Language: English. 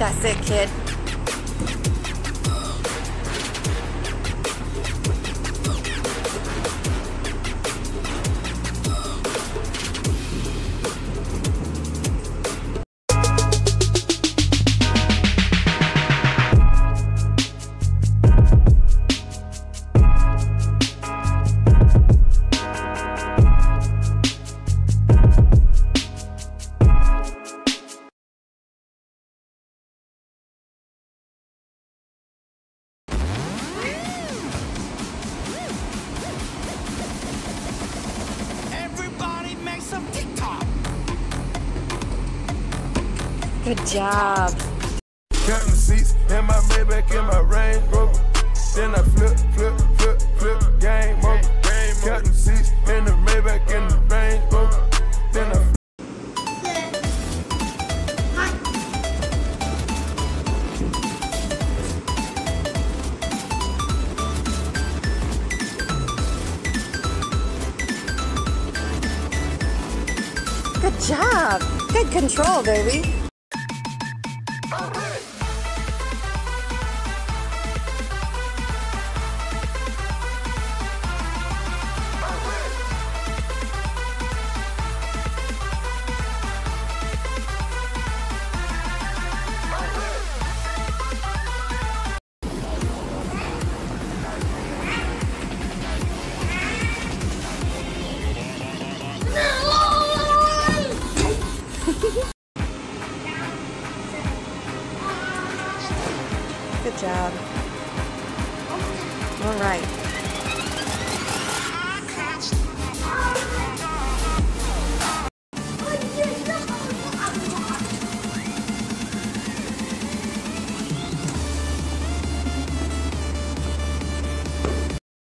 That's it, kid. Good job. Counting seats in my Maybach in my Range Rover. Then I flip, game over. Counting seats in the Maybach in the Range Rover. Then I Good job. Good control, baby. Good job. All right.